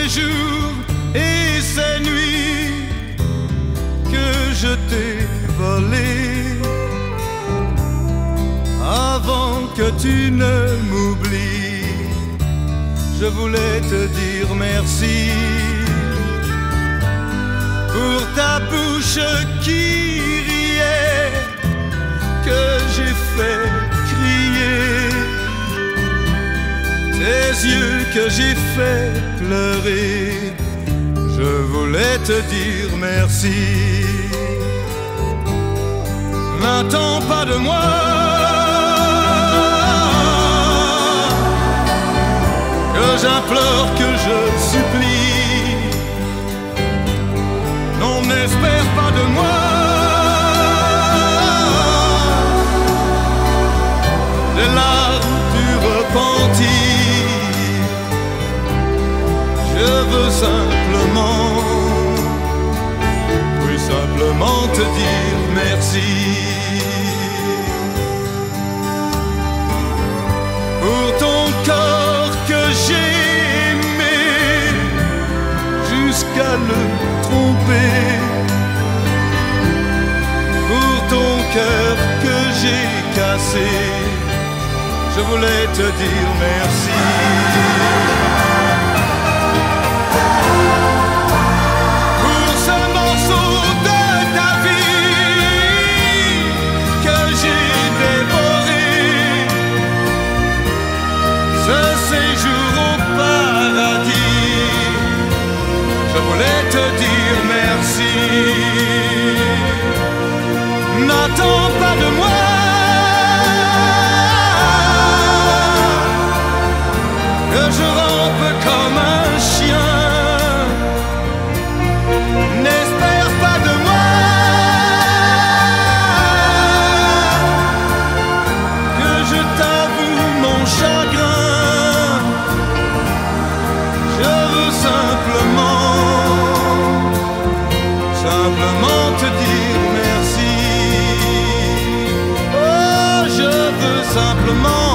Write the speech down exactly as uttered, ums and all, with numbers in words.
jours et ces nuits que je t'ai volé avant que tu ne m'oublies. Je voulais te dire merci pour ta bouche qui riait, que j'ai fait crier, tes yeux que j'ai fait pleurer. Je voulais te dire merci. N'attends pas de moi que j'implore, que je supplie. Non, n'espère pas de moi des larmes du repentir. Je veux simplement, oui, simplement te dire merci pour ton corps que j'ai aimé jusqu'à le tromper, pour ton cœur que j'ai cassé. Je voulais te dire merci. Pour ce morceau de ta vie que j'ai dévoré, ce séjour au paradis, je voulais te dire merci. N'attends pas de moi que je rampe comme un chien. N'espère pas de moi que je t'avoue mon chagrin. Je veux simplement, simplement te dire merci. Oh, je veux simplement